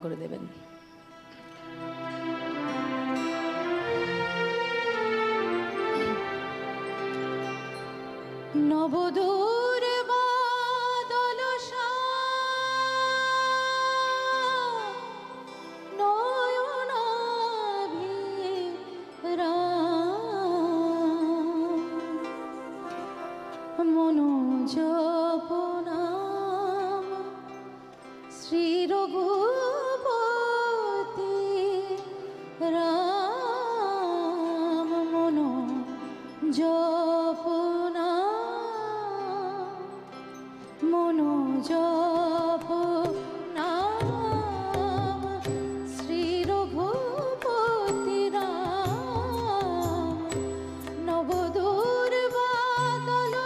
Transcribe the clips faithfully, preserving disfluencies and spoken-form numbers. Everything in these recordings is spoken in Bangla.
করে দেবেন। নবদূর বাদল নয়নাভিরাম মনো জপনাম শ্রী রঘুপতি রাম মনো জপনাম মনো জপনাম শ্রী রঘুপতি রাম নবদূর বাদল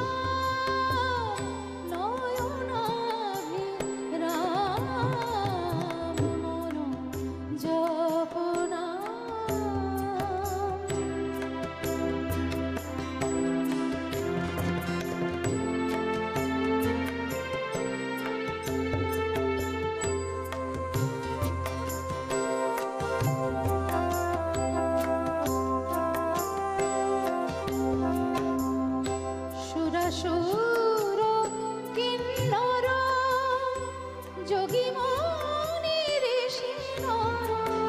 নয়নাভিরাম মনো জপনাম। সুরাসুর কিন্নর যোগী মুনি ঋষি নর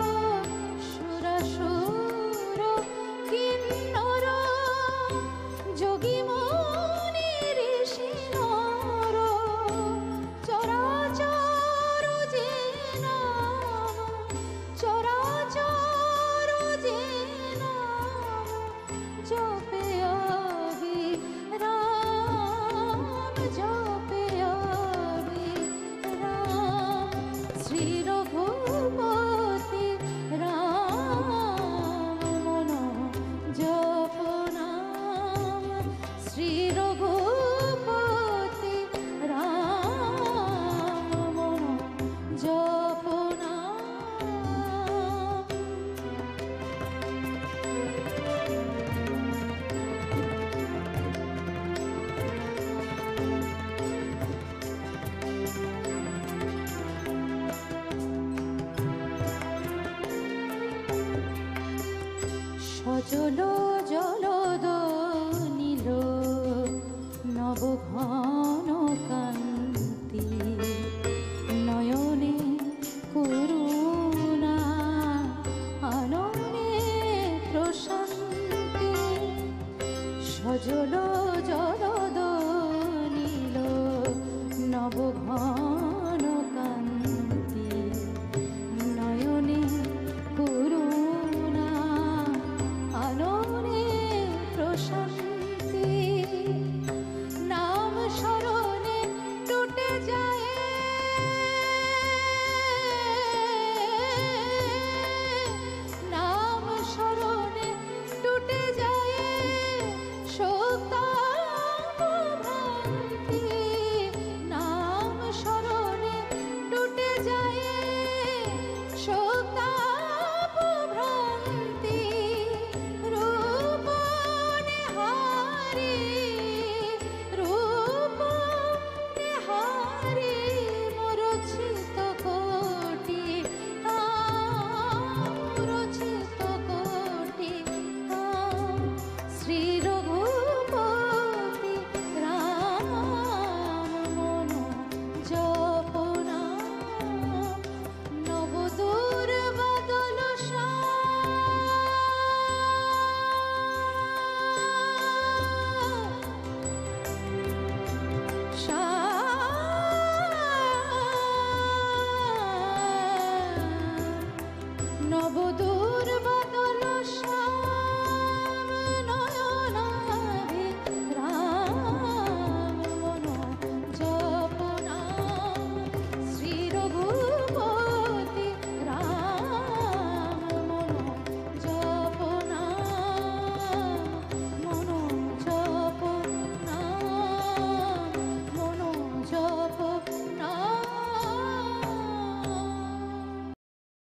সুরাসুর কিন্নর যোগী মুনি ঋষি নর চরাচর যে নাম চরাচর যে নাম জপে রাম জপে রাম শ্রী রঘুপতি রাম মনো জপনাম শ্রী রঘুপতি রাম মনো জপনাম। সজল